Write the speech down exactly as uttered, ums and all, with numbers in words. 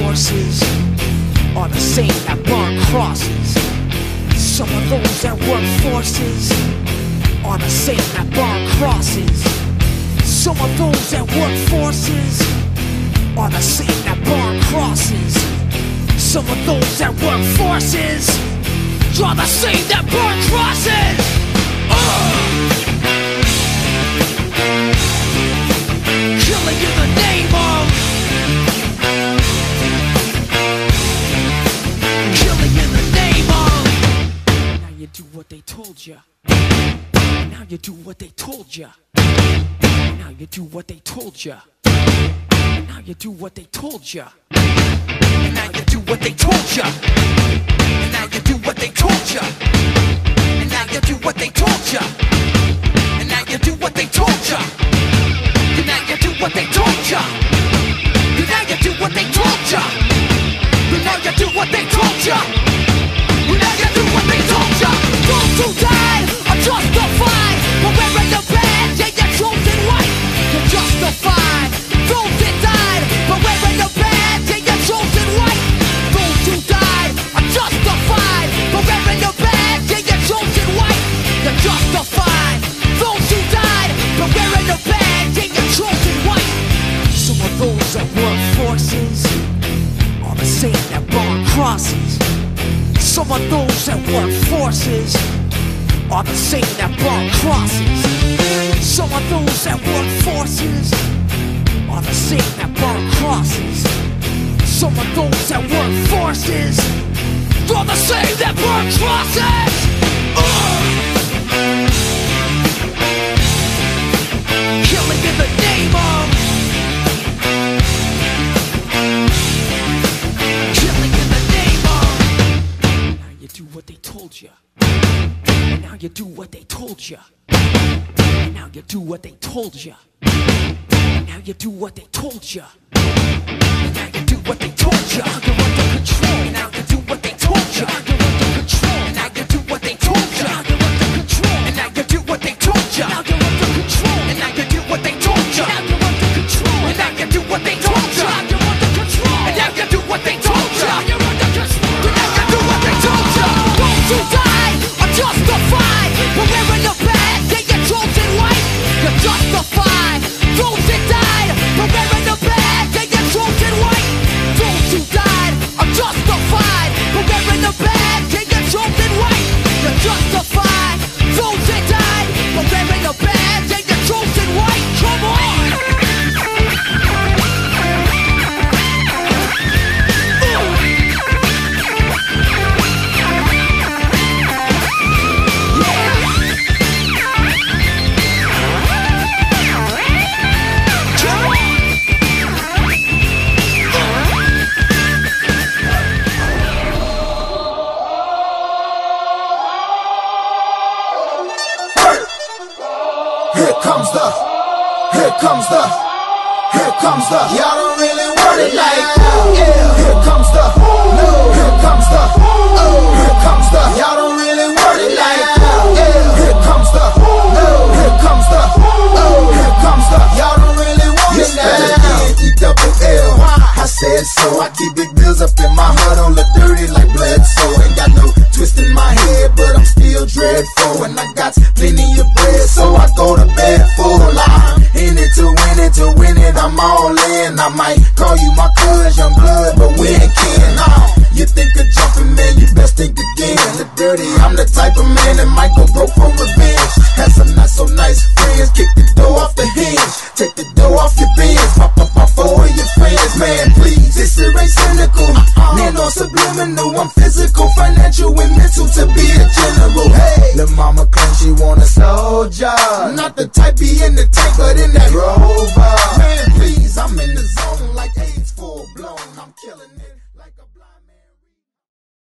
forces are the same that burn crosses. Some of those that work forces are the same that burn crosses. Some of those that work forces are the same that burn crosses. Some of those that work forces are the same that burn crosses. uh! Killing in the name of, killing in the name of. Now you do what they told you. Now you do what they told you. Now you do what they told you. Now you do what they told you. And now you do what they told you. And now you do what they told you. And now you do what they told you. And now you do what they told you. And now you do what they told you. And now you do what they told you. And now you do what they told you. And now you do what they told you. Those who died are justified for wearing the badge. Yeah, you're chosen white. You're justified. Those that died for wearing the badge. Yeah, you're chosen white. Those who died are justified for wearing the badge. Yeah, you're chosen white. You're justified. Those who died for wearing the badge. Yeah, you're chosen white. Some of those that work forces are the same that burn crosses. Some of those that work forces are the same that burn crosses. Some of those that work forces are the same that burn crosses. Some of those that work forces are the same that burn crosses. uh! Killing in the name of, killing in the name of. Now you do what they told you. And now you do what they told you. And now you do what they told you. And now you do what they told you. And now you do what they told you. Now you're under control. And now you do what they told you. Now you're under control. And now you do what they told you. Now you're under control. And now you do what they told you. Now you're under control. And now you do what they told you. Now you're under control. And now you do what they told you. Now you're under control. And now you do what they told you. Now you're under control. And now you do what they told you. Those who died are justified for wearing the badge. Yeah, you're chosen white. You're justified. Those that died for wearing the badge. Yeah, you're chosen white. Those who died are justified for wearing the badge. Yeah, you're chosen white. You're justified. Those that died for wearing the badge. Yeah, you're chosen white. Come on. Here comes the, here comes the, here comes the, y'all don't really want it like that. Yeah. Here comes the, no. Here comes the, oh. Here comes the, y'all don't really want it like that. Yeah. Here comes the, no. Here comes the, oh. Here comes the, y'all don't really want it like that. E double L, I said so. I keep big bills up in my heart, don't look dirty like blood. So ain't got no twist in my head, but I'm still dreadful. And I got plenty of bread, so I go to bed full. I'm in it to win it, to win it, I'm all in. I might call you my cuz, young blood, but we ain't kin. Nah, you think of jumping, man, you best think again. The dirty, I'm the type of man that might go broke for revenge. Had some not so nice friends, kick the door off the hinge, take the door off your bins, pop up my four of your friends, man, please. This shit ain't cynical, man, no subliminal. I'm physical, financial, and mental to be a general. Hey, the mama claims she want a soldier, not the type be in the tank, but in that rover.